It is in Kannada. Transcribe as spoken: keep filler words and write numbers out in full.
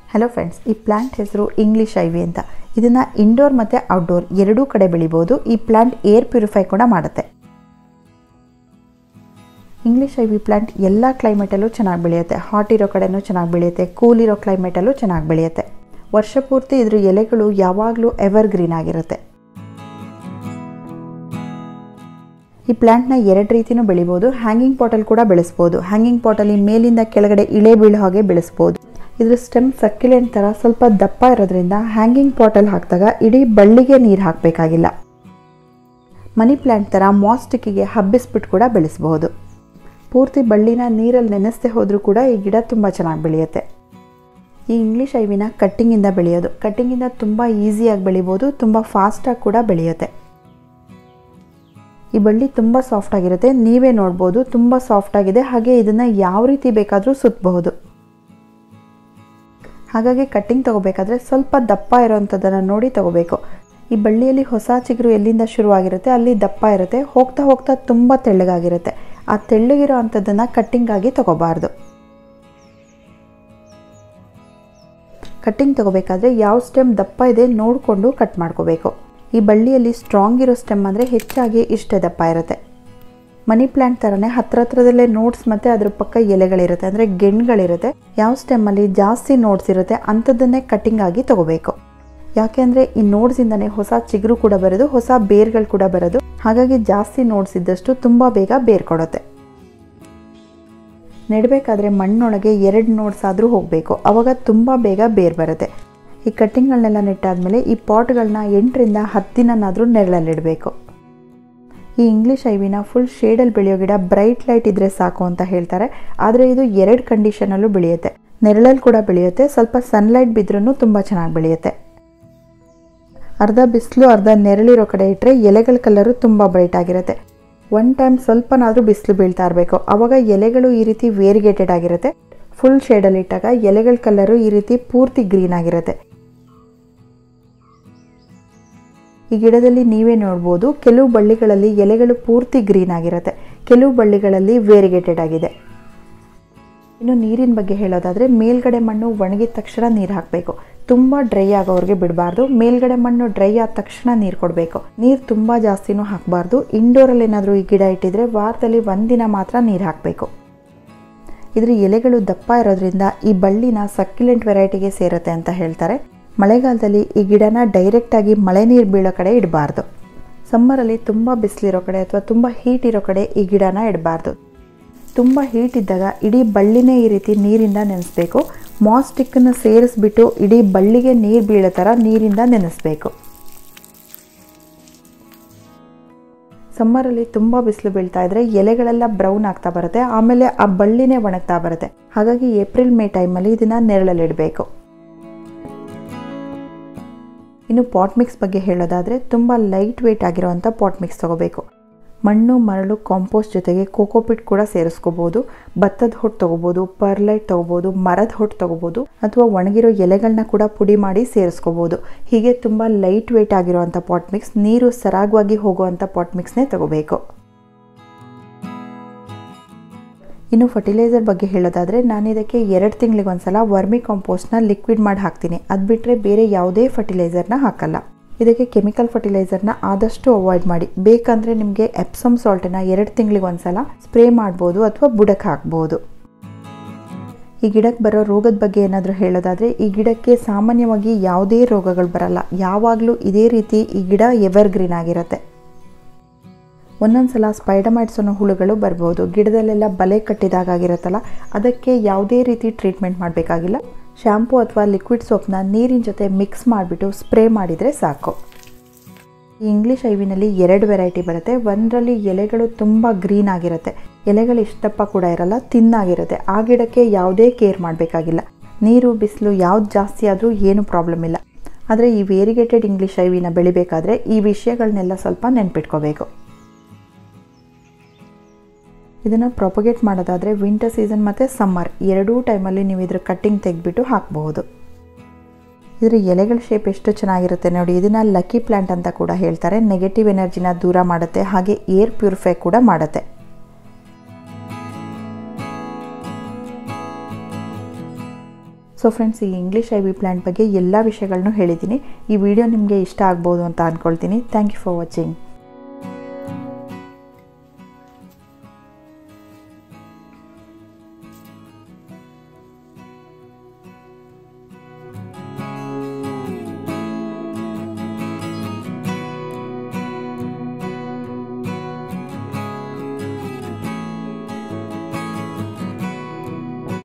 ಹಲೋ ಫ್ರೆಂಡ್ಸ್, ಈ ಪ್ಲಾಂಟ್ ಹೆಸರು ಇಂಗ್ಲಿಷ್ ಐವಿ ಅಂತ. ಇದನ್ನು ಇಂಡೋರ್ ಮತ್ತು ಔಟ್ಡೋರ್ ಎರಡೂ ಕಡೆ ಬೆಳಿಬೋದು. ಈ ಪ್ಲಾಂಟ್ ಏರ್ ಪ್ಯೂರಿಫೈ ಕೂಡ ಮಾಡುತ್ತೆ. ಇಂಗ್ಲಿಷ್ ಐವಿ ಪ್ಲಾಂಟ್ ಎಲ್ಲ ಕ್ಲೈಮೇಟಲ್ಲೂ ಚೆನ್ನಾಗಿ ಬೆಳೆಯುತ್ತೆ. ಹಾಟ್ ಇರೋ ಕಡೆನೂ ಚೆನ್ನಾಗಿ ಬೆಳೆಯುತ್ತೆ, ಕೂಲ್ ಇರೋ ಕ್ಲೈಮೇಟಲ್ಲೂ ಚೆನ್ನಾಗಿ ಬೆಳೆಯುತ್ತೆ. ವರ್ಷ ಪೂರ್ತಿ ಇದ್ರ ಎಲೆಗಳು ಯಾವಾಗಲೂ ಎವರ್ ಗ್ರೀನ್ ಆಗಿರುತ್ತೆ. ಈ ಪ್ಲಾಂಟ್ನ ಎರಡು ರೀತಿಯೂ ಬೆಳಿಬೋದು. ಹ್ಯಾಂಗಿಂಗ್ ಪಾಟಲ್ಲಿ ಕೂಡ ಬೆಳೆಸ್ಬೋದು. ಹ್ಯಾಂಗಿಂಗ್ ಪಾಟಲ್ಲಿ ಮೇಲಿಂದ ಕೆಳಗಡೆ ಇಳೆ ಬೀಳೋ ಹಾಗೆ ಬೆಳೆಸ್ಬೋದು. ಇದ್ರ ಸ್ಟೆಮ್ ಸಕ್ಯುಲೆಂಟ್ ಥರ ಸ್ವಲ್ಪ ದಪ್ಪ ಇರೋದ್ರಿಂದ ಹ್ಯಾಂಗಿಂಗ್ ಪಾಟಲ್ಲಿ ಹಾಕಿದಾಗ ಇಡೀ ಬಳ್ಳಿಗೆ ನೀರು ಹಾಕಬೇಕಾಗಿಲ್ಲ. ಮನಿ ಪ್ಲ್ಯಾಂಟ್ ಥರ ಮಾಸ್ಟಿಕ್ಕಿಗೆ ಹಬ್ಬಿಸ್ಬಿಟ್ಟು ಕೂಡ ಬೆಳೆಸಬಹುದು. ಪೂರ್ತಿ ಬಳ್ಳಿನ ನೀರಲ್ಲಿ ನೆನೆಸದೆ ಹೋದರೂ ಕೂಡ ಈ ಗಿಡ ತುಂಬ ಚೆನ್ನಾಗಿ ಬೆಳೆಯುತ್ತೆ. ಈ ಇಂಗ್ಲಿಷ್ ಐವಿನ ಕಟ್ಟಿಂಗಿಂದ ಬೆಳೆಯೋದು. ಕಟ್ಟಿಂಗಿಂದ ತುಂಬ ಈಸಿಯಾಗಿ ಬೆಳಿಬೋದು, ತುಂಬ ಫಾಸ್ಟಾಗಿ ಕೂಡ ಬೆಳೆಯುತ್ತೆ. ಈ ಬಳ್ಳಿ ತುಂಬ ಸಾಫ್ಟಾಗಿರುತ್ತೆ. ನೀವೇ ನೋಡ್ಬೋದು, ತುಂಬ ಸಾಫ್ಟಾಗಿದೆ. ಹಾಗೆ ಇದನ್ನು ಯಾವ ರೀತಿ ಬೇಕಾದರೂ ಸುತ್ತಬಹುದು. ಹಾಗಾಗಿ ಕಟ್ಟಿಂಗ್ ತೊಗೋಬೇಕಾದ್ರೆ ಸ್ವಲ್ಪ ದಪ್ಪ ಇರೋವಂಥದ್ದನ್ನು ನೋಡಿ ತೊಗೋಬೇಕು. ಈ ಬಳ್ಳಿಯಲ್ಲಿ ಹೊಸ ಚಿಗುರು ಎಲ್ಲಿಂದ ಶುರುವಾಗಿರುತ್ತೆ ಅಲ್ಲಿ ದಪ್ಪ ಇರುತ್ತೆ. ಹೋಗ್ತಾ ಹೋಗ್ತಾ ತುಂಬ ತೆಳ್ಳಗಾಗಿರುತ್ತೆ. ಆ ತೆಳ್ಳಗಿರೋ ಅಂಥದ್ದನ್ನು ಕಟ್ಟಿಂಗಾಗಿ ತೊಗೋಬಾರ್ದು. ಕಟ್ಟಿಂಗ್ ತೊಗೋಬೇಕಾದ್ರೆ ಯಾವ ಸ್ಟೆಮ್ ದಪ್ಪ ಇದೆ ನೋಡಿಕೊಂಡು ಕಟ್ ಮಾಡ್ಕೋಬೇಕು. ಈ ಬಳ್ಳಿಯಲ್ಲಿ ಸ್ಟ್ರಾಂಗ್ ಇರೋ ಸ್ಟೆಮ್ ಅಂದರೆ ಹೆಚ್ಚಾಗಿ ಇಷ್ಟೇ ದಪ್ಪ ಇರುತ್ತೆ. ಮನಿ ಪ್ಲ್ಯಾಂಟ್ ಥರನೇ ಹತ್ರ ಹತ್ರದಲ್ಲೇ ನೋಟ್ಸ್ ಮತ್ತು ಅದ್ರ ಪಕ್ಕ ಎಲೆಗಳಿರುತ್ತೆ, ಅಂದರೆ ಗೆಣ್ಗಳಿರುತ್ತೆ. ಯಾವ ಸ್ಟೆಮ್ಮಲ್ಲಿ ಜಾಸ್ತಿ ನೋಟ್ಸ್ ಇರುತ್ತೆ ಅಂಥದ್ದನ್ನೇ ಕಟ್ಟಿಂಗ್ ಆಗಿ ತೊಗೋಬೇಕು. ಯಾಕೆಂದರೆ ಈ ನೋಟ್ಸಿಂದನೇ ಹೊಸ ಚಿಗುರು ಕೂಡ ಬರೋದು, ಹೊಸ ಬೇರ್ಗಳು ಕೂಡ ಬರೋದು. ಹಾಗಾಗಿ ಜಾಸ್ತಿ ನೋಟ್ಸ್ ಇದ್ದಷ್ಟು ತುಂಬ ಬೇಗ ಬೇರ್ ಕೊಡುತ್ತೆ. ನೆಡಬೇಕಾದ್ರೆ ಮಣ್ಣೊಳಗೆ ಎರಡು ನೋಟ್ಸ್ ಆದರೂ ಹೋಗಬೇಕು, ಆವಾಗ ತುಂಬ ಬೇಗ ಬೇರ್ ಬರುತ್ತೆ. ಈ ಕಟ್ಟಿಂಗ್ಗಳನ್ನೆಲ್ಲ ನೆಟ್ಟಾದಮೇಲೆ ಈ ಪಾಟ್ಗಳನ್ನ ಎಂಟರಿಂದ ಹತ್ತು ದಿನನಾದರೂ ನೆರಳಲ್ಲಿಡಬೇಕು. ಈ ಇಂಗ್ಲಿಷ್ ಐವಿನ ಫುಲ್ ಶೇಡಲ್ಲಿ ಬೆಳೆಯೋ ಗಿಡ ಬ್ರೈಟ್ ಲೈಟ್ ಇದ್ದರೆ ಸಾಕು ಅಂತ ಹೇಳ್ತಾರೆ. ಆದರೆ ಇದು ಎರಡು ಕಂಡೀಷನಲ್ಲೂ ಬೆಳೆಯುತ್ತೆ. ನೆರಳಲ್ಲಿ ಕೂಡ ಬೆಳೆಯುತ್ತೆ, ಸ್ವಲ್ಪ ಸನ್ಲೈಟ್ ಬಿದ್ರೂ ತುಂಬ ಚೆನ್ನಾಗಿ ಬೆಳೆಯುತ್ತೆ. ಅರ್ಧ ಬಿಸಿಲು ಅರ್ಧ ನೆರಳಿರೋ ಕಡೆ ಇಟ್ಟರೆ ಎಲೆಗಳ ಕಲರು ತುಂಬ ಬ್ರೈಟ್ ಆಗಿರುತ್ತೆ. ಒನ್ ಟೈಮ್ ಸ್ವಲ್ಪನಾದರೂ ಬಿಸಿಲು ಬೀಳ್ತಾ ಇರಬೇಕು, ಆವಾಗ ಎಲೆಗಳು ಈ ರೀತಿ ವೇರಿಗೇಟೆಡ್ ಆಗಿರುತ್ತೆ. ಫುಲ್ ಶೇಡಲ್ಲಿ ಇಟ್ಟಾಗ ಎಲೆಗಳ ಕಲರು ಈ ರೀತಿ ಪೂರ್ತಿ ಗ್ರೀನ್ ಆಗಿರುತ್ತೆ. ಈ ಗಿಡದಲ್ಲಿ ನೀವೇ ನೋಡ್ಬೋದು, ಕೆಲವು ಬಳ್ಳಿಗಳಲ್ಲಿ ಎಲೆಗಳು ಪೂರ್ತಿ ಗ್ರೀನ್ ಆಗಿರುತ್ತೆ, ಕೆಲವು ಬಳ್ಳಿಗಳಲ್ಲಿ ವೇರಿಗೇಟೆಡ್ ಆಗಿದೆ. ಇನ್ನು ನೀರಿನ ಬಗ್ಗೆ ಹೇಳೋದಾದರೆ ಮೇಲ್ಗಡೆ ಮಣ್ಣು ಒಣಗಿದ ತಕ್ಷಣ ನೀರು ಹಾಕಬೇಕು. ತುಂಬ ಡ್ರೈ ಆಗೋವ್ರಿಗೆ ಬಿಡಬಾರ್ದು. ಮೇಲ್ಗಡೆ ಮಣ್ಣು ಡ್ರೈ ಆದ ತಕ್ಷಣ ನೀರು ಕೊಡಬೇಕು. ನೀರು ತುಂಬ ಜಾಸ್ತಿನೂ ಹಾಕಬಾರ್ದು. ಇಂಡೋರಲ್ಲಿ ಏನಾದರೂ ಈ ಗಿಡ ಇಟ್ಟಿದ್ರೆ ವಾರದಲ್ಲಿ ಒಂದಿನ ಮಾತ್ರ ನೀರು ಹಾಕಬೇಕು. ಇದ್ರ ಎಲೆಗಳು ದಪ್ಪ ಇರೋದ್ರಿಂದ ಈ ಬಳ್ಳಿನ ಸಕ್ಯುಲೆಂಟ್ ವೆರೈಟಿಗೆ ಸೇರುತ್ತೆ ಅಂತ ಹೇಳ್ತಾರೆ. ಮಳೆಗಾಲದಲ್ಲಿ ಈ ಗಿಡನ ಡೈರೆಕ್ಟಾಗಿ ಮಳೆ ನೀರು ಬೀಳೋ ಕಡೆ ಇಡಬಾರ್ದು. ಸಮ್ಮರಲ್ಲಿ ತುಂಬ ಬಿಸಿಲಿರೋ ಕಡೆ ಅಥವಾ ತುಂಬ ಹೀಟ್ ಇರೋ ಕಡೆ ಈ ಗಿಡನ ಇಡಬಾರ್ದು. ತುಂಬ ಹೀಟ್ ಇದ್ದಾಗ ಇಡೀ ಬಳ್ಳಿನೇ ಈ ರೀತಿ ನೀರಿಂದ ನೆನೆಸಬೇಕು. ಮಾಸ್ಟಿಕ್ಕನ್ನು ಸೇರಿಸ್ಬಿಟ್ಟು ಇಡೀ ಬಳ್ಳಿಗೆ ನೀರು ಬೀಳೋ ಥರ ನೀರಿಂದ ನೆನೆಸಬೇಕು. ಸಮ್ಮರಲ್ಲಿ ತುಂಬ ಬಿಸಿಲು ಬೀಳ್ತಾ ಇದ್ರೆ ಎಲೆಗಳೆಲ್ಲ ಬ್ರೌನ್ ಆಗ್ತಾ ಬರುತ್ತೆ, ಆಮೇಲೆ ಆ ಬಳ್ಳಿನೇ ಒಣಗ್ತಾ ಬರುತ್ತೆ. ಹಾಗಾಗಿ ಏಪ್ರಿಲ್ ಮೇ ಟೈಮಲ್ಲಿ ಇದನ್ನು ನೆರಳಲ್ಲಿಡಬೇಕು. ಇನ್ನು ಪಾಟ್ ಮಿಕ್ಸ್ ಬಗ್ಗೆ ಹೇಳೋದಾದರೆ ತುಂಬ ಲೈಟ್ ವೆಯ್ಟ್ ಆಗಿರೋವಂಥ ಪಾಟ್ ಮಿಕ್ಸ್ ತೊಗೋಬೇಕು. ಮಣ್ಣು ಮರಳು ಕಾಂಪೋಸ್ಟ್ ಜೊತೆಗೆ ಕೋಕೋಪಿಟ್ ಕೂಡ ಸೇರಿಸ್ಕೋಬೋದು. ಭತ್ತದ ಹೊಟ್ಟು ತೊಗೋಬೋದು, ಪರ್ಲೈಟ್ ತೊಗೋಬೋದು, ಮರದ ಹೊಟ್ಟು ತೊಗೋಬೋದು, ಅಥವಾ ಒಣಗಿರೋ ಎಲೆಗಳನ್ನ ಕೂಡ ಪುಡಿ ಮಾಡಿ ಸೇರಿಸ್ಕೋಬೋದು. ಹೀಗೆ ತುಂಬ ಲೈಟ್ ವೆಯ್ಟ್ ಆಗಿರೋವಂಥ ಪಾಟ್ ಮಿಕ್ಸ್, ನೀರು ಸರಾಗವಾಗಿ ಹೋಗುವಂಥ ಪಾಟ್ ಮಿಕ್ಸ್ನೇ ತೊಗೋಬೇಕು. ಇನ್ನು ಫರ್ಟಿಲೈಸರ್ ಬಗ್ಗೆ ಹೇಳೋದಾದರೆ ನಾನು ಇದಕ್ಕೆ ಎರಡು ತಿಂಗಳಿಗೆ ಒಂದ್ಸಲ ವರ್ಮಿ ಕಾಂಪೋಸ್ಟ್ನ ಲಿಕ್ವಿಡ್ ಮಾಡಿ ಹಾಕ್ತೀನಿ. ಅದು ಬಿಟ್ಟರೆ ಬೇರೆ ಯಾವುದೇ ಫರ್ಟಿಲೈಸರ್ನ ಹಾಕಲ್ಲ. ಇದಕ್ಕೆ ಕೆಮಿಕಲ್ ಫರ್ಟಿಲೈಸರ್ನ ಆದಷ್ಟು ಅವಾಯ್ಡ್ ಮಾಡಿ. ಬೇಕಂದರೆ ನಿಮಗೆ ಎಪ್ಸಮ್ ಸಾಲ್ಟನ್ನು ಎರಡು ತಿಂಗಳಿಗೆ ಒಂದ್ಸಲ ಸ್ಪ್ರೇ ಮಾಡ್ಬೋದು ಅಥವಾ ಬುಡಕ್ಕೆ ಹಾಕ್ಬೋದು. ಈ ಗಿಡಕ್ಕೆ ಬರೋ ರೋಗದ ಬಗ್ಗೆ ಏನಾದರೂ ಹೇಳೋದಾದರೆ ಈ ಗಿಡಕ್ಕೆ ಸಾಮಾನ್ಯವಾಗಿ ಯಾವುದೇ ರೋಗಗಳು ಬರಲ್ಲ. ಯಾವಾಗಲೂ ಇದೇ ರೀತಿ ಈ ಗಿಡ ಎವರ್ ಗ್ರೀನ್ ಆಗಿರುತ್ತೆ. ಒಂದೊಂದು ಸಲ ಸ್ಪೈಡಮೈಟ್ಸ್ ಅನ್ನೋ ಹುಳುಗಳು ಬರ್ಬೋದು. ಗಿಡದಲ್ಲೆಲ್ಲ ಬಲೆ ಕಟ್ಟಿದಾಗಿರುತ್ತಲ್ಲ, ಅದಕ್ಕೆ ಯಾವುದೇ ರೀತಿ ಟ್ರೀಟ್ಮೆಂಟ್ ಮಾಡಬೇಕಾಗಿಲ್ಲ. ಶ್ಯಾಂಪು ಅಥವಾ ಲಿಕ್ವಿಡ್ ಸೋಪ್ನ ನೀರಿನ ಜೊತೆ ಮಿಕ್ಸ್ ಮಾಡಿಬಿಟ್ಟು ಸ್ಪ್ರೇ ಮಾಡಿದರೆ ಸಾಕು. ಈ ಇಂಗ್ಲಿಷ್ ಐವಿನಲ್ಲಿ ಎರಡು ವೆರೈಟಿ ಬರುತ್ತೆ. ಒಂದರಲ್ಲಿ ಎಲೆಗಳು ತುಂಬ ಗ್ರೀನ್ ಆಗಿರುತ್ತೆ, ಎಲೆಗಳು ಇಷ್ಟಪ್ಪ ಕೂಡ ಇರಲ್ಲ, ತಿನ್ನಾಗಿರುತ್ತೆ. ಆ ಗಿಡಕ್ಕೆ ಯಾವುದೇ ಕೇರ್ ಮಾಡಬೇಕಾಗಿಲ್ಲ. ನೀರು ಬಿಸಿಲು ಯಾವ್ದು ಜಾಸ್ತಿ ಆದರೂ ಏನು ಪ್ರಾಬ್ಲಮ್ ಇಲ್ಲ. ಆದರೆ ಈ ವೇರಿಗೇಟೆಡ್ ಇಂಗ್ಲಿಷ್ ಐವಿನ ಬೆಳಿಬೇಕಾದ್ರೆ ಈ ವಿಷಯಗಳನ್ನೆಲ್ಲ ಸ್ವಲ್ಪ ನೆನ್ಪಿಟ್ಕೋಬೇಕು. ಇದನ್ನು ಪ್ರೊಪಗೇಟ್ ಮಾಡೋದಾದರೆ ವಿಂಟರ್ ಸೀಸನ್ ಮತ್ತು ಸಮ್ಮರ್ ಎರಡೂ ಟೈಮಲ್ಲಿ ನೀವು ಇದ್ರ ಕಟ್ಟಿಂಗ್ ತೆಗೆದ್ಬಿಟ್ಟು ಹಾಕಬಹುದು. ಇದರ ಎಲೆಗಳ ಶೇಪ್ ಎಷ್ಟು ಚೆನ್ನಾಗಿರುತ್ತೆ ನೋಡಿ. ಇದನ್ನು ಲಕ್ಕಿ ಪ್ಲ್ಯಾಂಟ್ ಅಂತ ಕೂಡ ಹೇಳ್ತಾರೆ. ನೆಗೆಟಿವ್ ಎನರ್ಜಿನ ದೂರ ಮಾಡುತ್ತೆ, ಹಾಗೆ ಏರ್ ಪ್ಯೂರಿಫೈ ಕೂಡ ಮಾಡುತ್ತೆ. ಸೊ ಫ್ರೆಂಡ್ಸ್, ಈ ಇಂಗ್ಲೀಷ್ ಐವಿ ಪ್ಲ್ಯಾಂಟ್ ಬಗ್ಗೆ ಎಲ್ಲ ವಿಷಯಗಳನ್ನು ಹೇಳಿದ್ದೀನಿ. ಈ ವಿಡಿಯೋ ನಿಮಗೆ ಇಷ್ಟ ಆಗ್ಬೋದು ಅಂತ ಅಂದ್ಕೊಳ್ತೀನಿ. Thank you for watching.